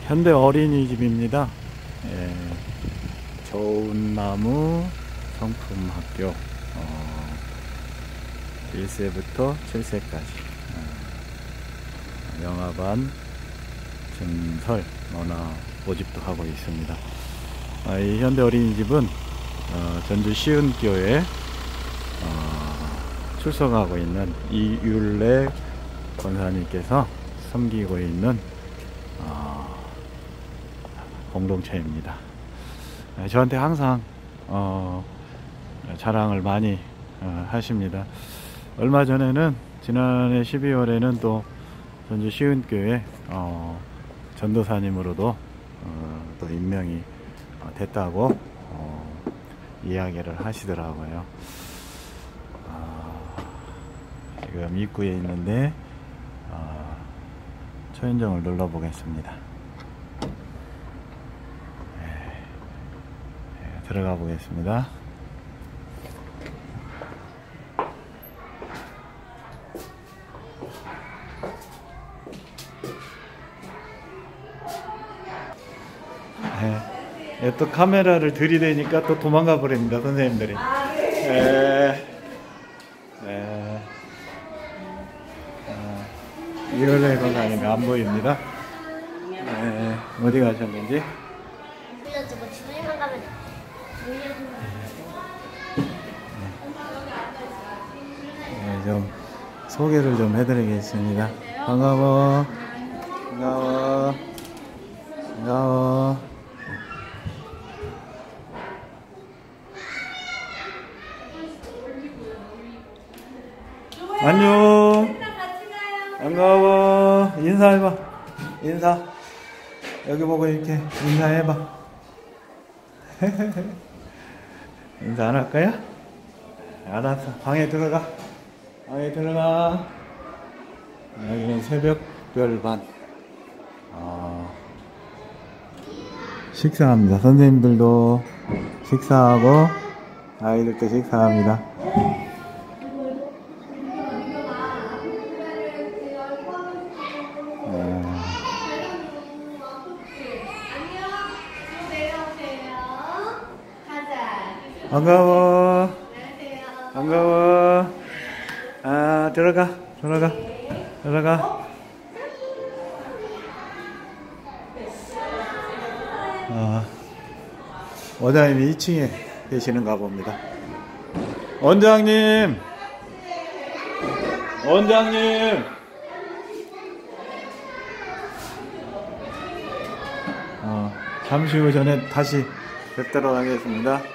현대 어린이집입니다. 예, 좋은나무 성품학교 1세부터 7세까지 영화관, 증설, 문화 모집도 하고 있습니다. 이 현대 어린이집은 전주 시은교에 출석하고 있는 이율래 권사님께서 섬기고 있는 공동체입니다. 저한테 항상 자랑을 많이 하십니다. 얼마 전에는 지난해 12월에는 또 전주 시은교회 전도사님으로도 또 임명이 됐다고 이야기를 하시더라고요. 지금 입구에 있는데 초인종을 눌러 보겠습니다. 들어가 보겠습니다. 또 카메라를 들이대니까 또 도망가 버립니다, 선생님들이. 이열래 권사님이 안 보입니다. 어디 가셨는지. 좀 소개를 좀 해드리겠습니다. 반가워. 반가워. 반가워. 안녕. 반가워. 인사해봐. 인사. 여기 보고 이렇게 인사해봐. 인사 안 할 거야? 알았어. 방에 들어가. 방에 들어가. 여기는 새벽별반. 식사합니다. 선생님들도 식사하고 아이들도 식사합니다. 반가워. 반가워. 들어가. 들어가. 들어가. 원장님이 2층에 계시는가 봅니다. 원장님. 원장님. 잠시 후 전에 다시 뵙도록 하겠습니다.